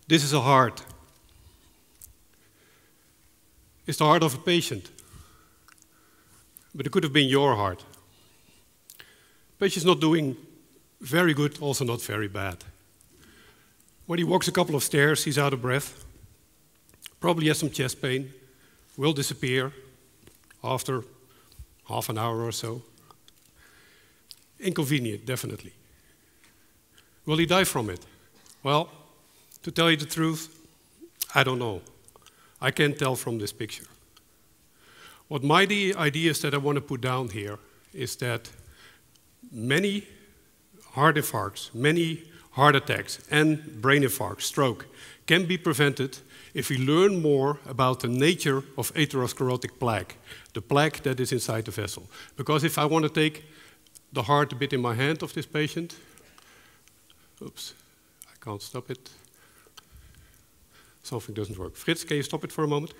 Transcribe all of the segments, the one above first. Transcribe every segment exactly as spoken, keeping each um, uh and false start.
This is a heart. It's the heart of a patient. But it could have been your heart. The patient's not doing very good, also not very bad. When he walks a couple of stairs, he's out of breath. Probably has some chest pain. Will disappear after half an hour or so. Inconvenient, definitely. Will he die from it? Well, to tell you the truth, I don't know. I can't tell from this picture. What my ideas that I want to put down here is that many heart infarcts, many heart attacks and brain infarct, stroke, can be prevented if we learn more about the nature of atherosclerotic plaque, the plaque that is inside the vessel. Because if I want to take the heart a bit in my hand of this patient, oops, I can't stop it. Something doesn't work. Fritz, can you stop it for a moment?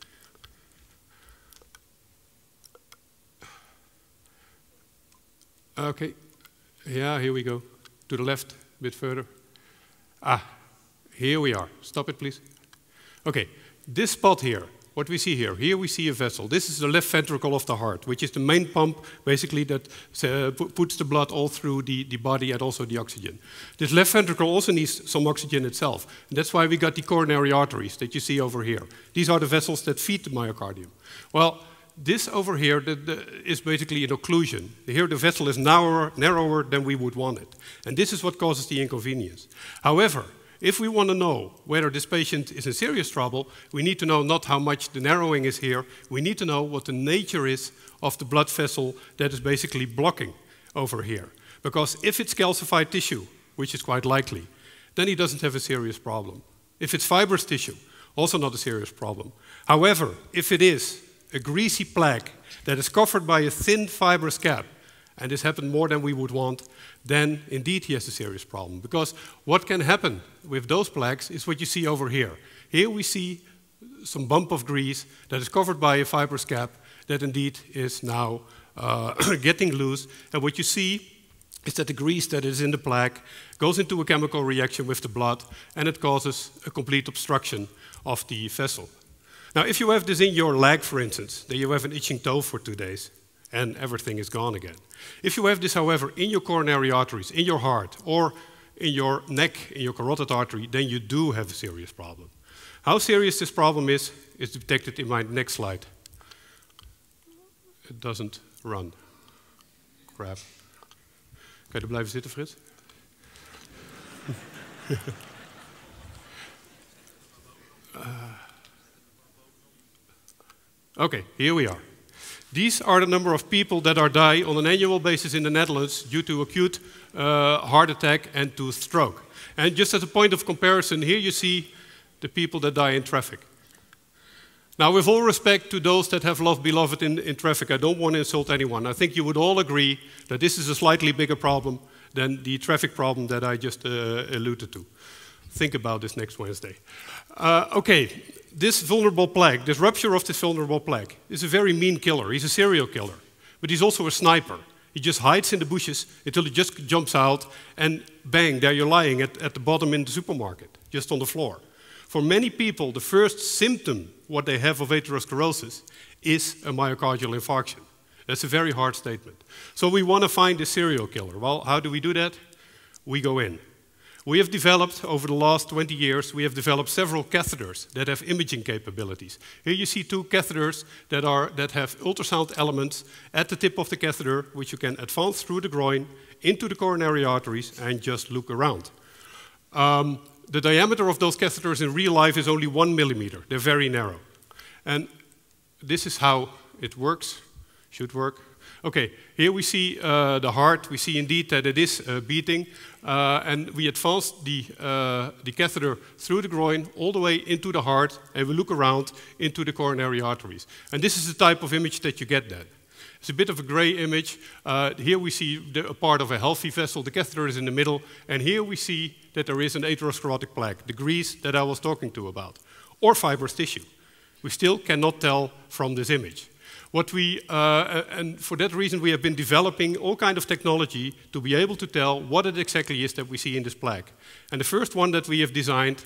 Okay, yeah, here we go. To the left, a bit further. Ah, here we are. Stop it, please. Okay, this spot here, what we see here, here we see a vessel. This is the left ventricle of the heart, which is the main pump, basically, that uh, puts the blood all through the, the body and also the oxygen. This left ventricle also needs some oxygen itself. And that's why we got the coronary arteries that you see over here. These are the vessels that feed the myocardium. Well, this over here the, the, is basically an occlusion. Here the vessel is narrower, narrower than we would want it. And this is what causes the inconvenience. However, if we want to know whether this patient is in serious trouble, we need to know not how much the narrowing is here, we need to know what the nature is of the blood vessel that is basically blocking over here. Because if it's calcified tissue, which is quite likely, then he doesn't have a serious problem. If it's fibrous tissue, also not a serious problem. However, if it is a greasy plaque that is covered by a thin fibrous cap, and this happened more than we would want, then indeed he has a serious problem. Because what can happen with those plaques is what you see over here. Here we see some bump of grease that is covered by a fibrous cap that indeed is now uh, getting loose. And what you see is that the grease that is in the plaque goes into a chemical reaction with the blood, and it causes a complete obstruction of the vessel. Now, if you have this in your leg, for instance, then you have an itching toe for two days, and everything is gone again. If you have this, however, in your coronary arteries, in your heart, or in your neck, in your carotid artery, then you do have a serious problem. How serious this problem is, is detected in my next slide. It doesn't run. Crap. Kan je er blijven zitten, Frits? uh, okay, here we are. These are the number of people that are die on an annual basis in the Netherlands due to acute uh, heart attack and to stroke. And just as a point of comparison, here you see the people that die in traffic. Now, with all respect to those that have loved beloved in, in traffic, I don't want to insult anyone. I think you would all agree that this is a slightly bigger problem than the traffic problem that I just uh, alluded to. Think about this next Wednesday. Uh, okay, this vulnerable plaque, this rupture of this vulnerable plaque, is a very mean killer. He's a serial killer, but he's also a sniper. He just hides in the bushes until he just jumps out, and bang, there you're lying at, at the bottom in the supermarket, just on the floor. For many people, the first symptom what they have of atherosclerosis is a myocardial infarction. That's a very hard statement. So we want to find a serial killer. Well, how do we do that? We go in. We have developed, over the last twenty years, we have developed several catheters that have imaging capabilities. Here you see two catheters that, are, that have ultrasound elements at the tip of the catheter, which you can advance through the groin, into the coronary arteries, and just look around. Um, the diameter of those catheters in real life is only one millimeter. They're very narrow. And this is how it works, should work. Okay, here we see uh, the heart. We see indeed that it is uh, beating. Uh, and we advance the, uh, the catheter through the groin all the way into the heart, and we look around into the coronary arteries. And this is the type of image that you get then. It's a bit of a gray image. Uh, here we see the, a part of a healthy vessel. The catheter is in the middle. And here we see that there is an atherosclerotic plaque, the grease that I was talking to about, or fibrous tissue. We still cannot tell from this image. What we, uh, and for that reason, we have been developing all kind of technology to be able to tell what it exactly is that we see in this plaque. And the first one that we have designed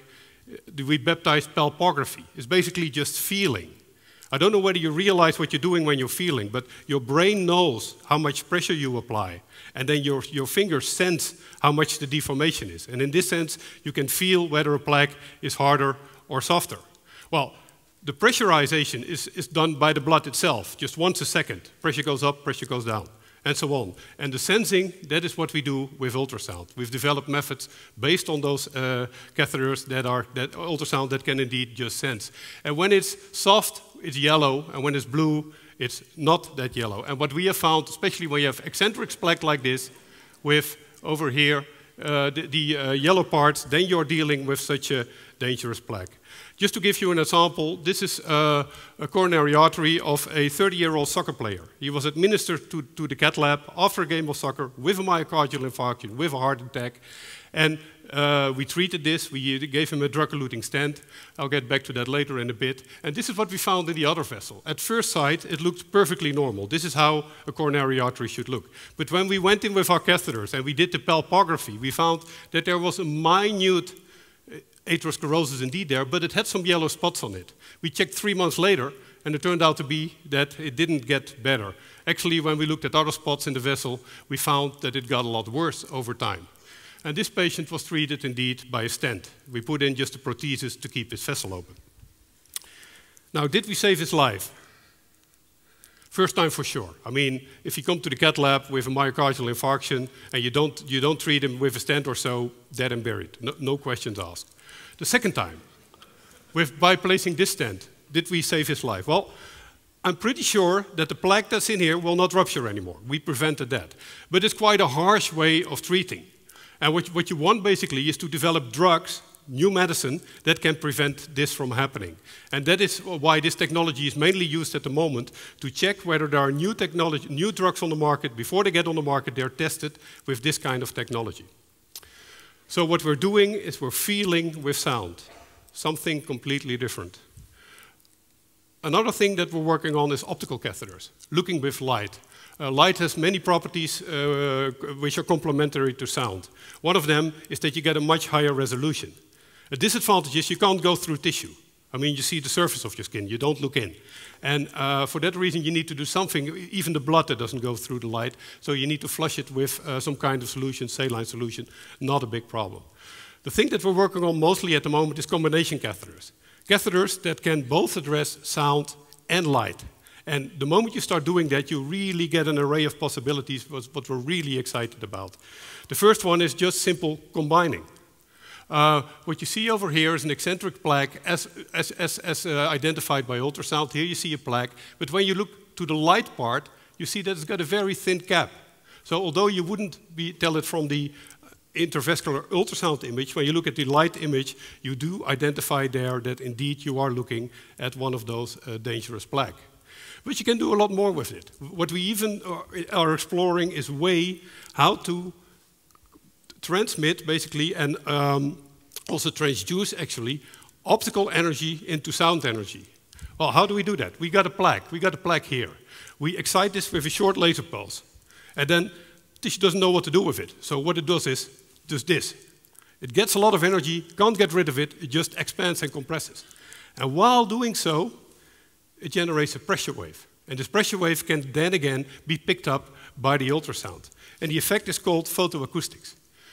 we baptized palpography. It's basically just feeling. I don't know whether you realize what you're doing when you're feeling, but your brain knows how much pressure you apply, and then your, your fingers sense how much the deformation is. And in this sense, you can feel whether a plaque is harder or softer. Well, the pressurization is, is done by the blood itself, just once a second. Pressure goes up, pressure goes down, and so on. And the sensing, that is what we do with ultrasound. We've developed methods based on those uh, catheters that are that ultrasound that can indeed just sense. And when it's soft, it's yellow, and when it's blue, it's not that yellow. And what we have found, especially when you have eccentric plaque like this, with over here uh, the, the uh, yellow parts, then you're dealing with such a dangerous plaque. Just to give you an example, this is uh, a coronary artery of a thirty-year-old soccer player. He was administered to, to the cath lab after a game of soccer with a myocardial infarction, with a heart attack. And uh, we treated this, we gave him a drug-eluting stent. I'll get back to that later in a bit. And this is what we found in the other vessel. At first sight, it looked perfectly normal. This is how a coronary artery should look. But when we went in with our catheters and we did the palpography, we found that there was a minute atherosclerosis indeed there, but it had some yellow spots on it. We checked three months later, and it turned out to be that it didn't get better. Actually, when we looked at other spots in the vessel, we found that it got a lot worse over time. And this patient was treated indeed by a stent. We put in just a prosthesis to keep his vessel open. Now, did we save his life? First time for sure. I mean, if you come to the cath lab with a myocardial infarction and you don't, you don't treat him with a stent or so, dead and buried. No, no questions asked. The second time, with, by placing this stent, did we save his life? Well, I'm pretty sure that the plaque that's in here will not rupture anymore. We prevented that. But it's quite a harsh way of treating. And what, what you want basically is to develop drugs, new medicine, that can prevent this from happening. And that is why this technology is mainly used at the moment to check whether there are new, technology, new drugs on the market. Before they get on the market, they're tested with this kind of technology. So what we're doing is we're feeling with sound, something completely different. Another thing that we're working on is optical catheters, looking with light. Uh, light has many properties uh, which are complementary to sound. One of them is that you get a much higher resolution. A disadvantage is you can't go through tissue. I mean, you see the surface of your skin, you don't look in. And uh, for that reason, you need to do something, even the blood that doesn't go through the light, so you need to flush it with uh, some kind of solution, saline solution, not a big problem. The thing that we're working on mostly at the moment is combination catheters. Catheters that can both address sound and light. And the moment you start doing that, you really get an array of possibilities, what we're really excited about. The first one is just simple combining. Uh, what you see over here is an eccentric plaque as, as, as, as uh, identified by ultrasound. Here you see a plaque, but when you look to the light part, you see that it's got a very thin cap. So although you wouldn't be, tell it from the intravascular ultrasound image, when you look at the light image, you do identify there that indeed you are looking at one of those uh, dangerous plaque. But you can do a lot more with it. What we even are, are exploring is a way how to transmit, basically, and um, also transduce, actually, optical energy into sound energy. Well, how do we do that? We got a plaque. We got a plaque here. We excite this with a short laser pulse. And then tissue doesn't know what to do with it. So what it does is, does this. It gets a lot of energy, can't get rid of it, it just expands and compresses. And while doing so, it generates a pressure wave. And this pressure wave can then again be picked up by the ultrasound. And the effect is called photoacoustics.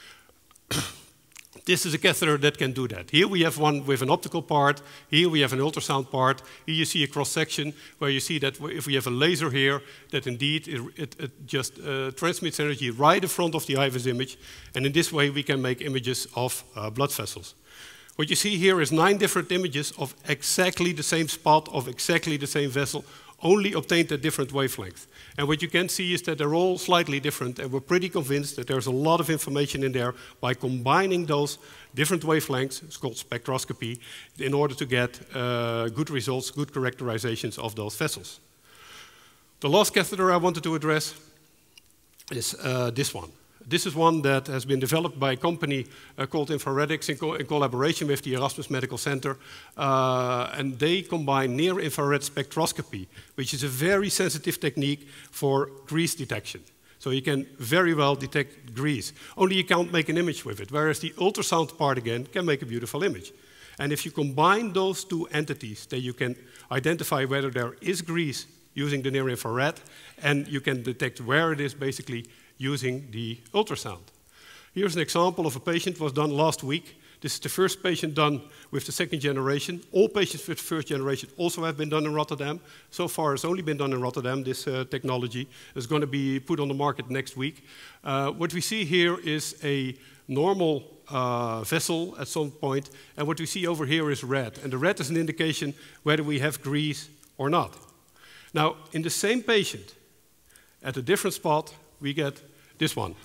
This is a catheter that can do that. Here we have one with an optical part. Here we have an ultrasound part. Here you see a cross-section where you see that if we have a laser here, that indeed it, it, it just uh, transmits energy right in front of the I V I S image. And in this way we can make images of uh, blood vessels. What you see here is nine different images of exactly the same spot, of exactly the same vessel, only obtained at different wavelengths. And what you can see is that they're all slightly different, and we're pretty convinced that there's a lot of information in there by combining those different wavelengths, it's called spectroscopy, in order to get uh, good results, good characterizations of those vessels. The last catheter I wanted to address is uh, this one. This is one that has been developed by a company uh, called Infraredics in, co in collaboration with the Erasmus Medical Center. Uh, and they combine near-infrared spectroscopy, which is a very sensitive technique for grease detection. So you can very well detect grease. Only you can't make an image with it, whereas the ultrasound part, again, can make a beautiful image. And if you combine those two entities, then you can identify whether there is grease using the near-infrared, and you can detect where it is basically using the ultrasound. Here's an example of a patient was done last week. This is the first patient done with the second generation. All patients with the first generation also have been done in Rotterdam. So far it's only been done in Rotterdam, this uh, technology. Is going to be put on the market next week. Uh, what we see here is a normal uh, vessel at some point, and what we see over here is red. And the red is an indication whether we have grease or not. Now, in the same patient, at a different spot, we get this one.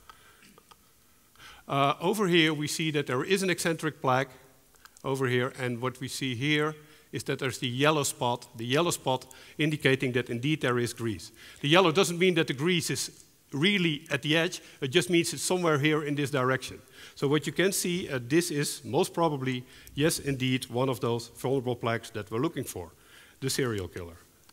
Uh, over here, we see that there is an eccentric plaque over here, and what we see here is that there's the yellow spot, the yellow spot indicating that indeed there is grease. The yellow doesn't mean that the grease is really at the edge, it just means it's somewhere here in this direction. So what you can see, uh, this is most probably, yes, indeed, one of those vulnerable plaques that we're looking for, the serial killer.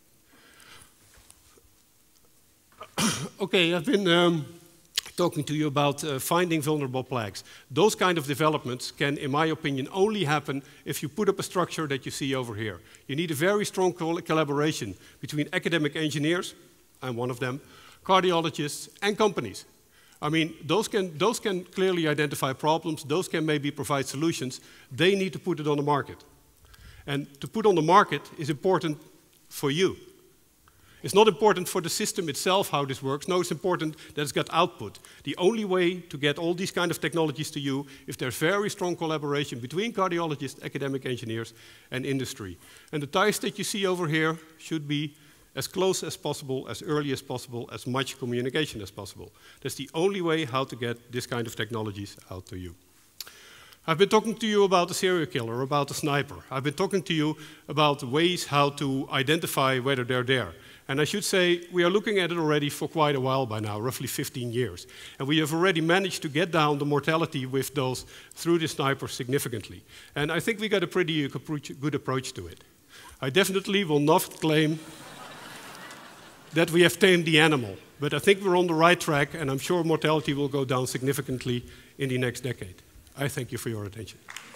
Okay, I've been um, talking to you about uh, finding vulnerable plaques. Those kind of developments can, in my opinion, only happen if you put up a structure that you see over here. You need a very strong col collaboration between academic engineers, I'm one of them, cardiologists, and companies. I mean, those can, those can clearly identify problems, those can maybe provide solutions. They need to put it on the market. And to put on the market is important for you. It's not important for the system itself how this works. No, it's important that it's got output. The only way to get all these kind of technologies to you if there's very strong collaboration between cardiologists, academic engineers, and industry. And the ties that you see over here should be as close as possible, as early as possible, as much communication as possible. That's the only way how to get this kind of technologies out to you. I've been talking to you about the serial killer, about the sniper. I've been talking to you about ways how to identify whether they're there. And I should say, we are looking at it already for quite a while by now, roughly fifteen years. And we have already managed to get down the mortality with those through the sniper significantly. And I think we got a pretty good approach to it. I definitely will not claim that we have tamed the animal, but I think we're on the right track, and I'm sure mortality will go down significantly in the next decade. I thank you for your attention.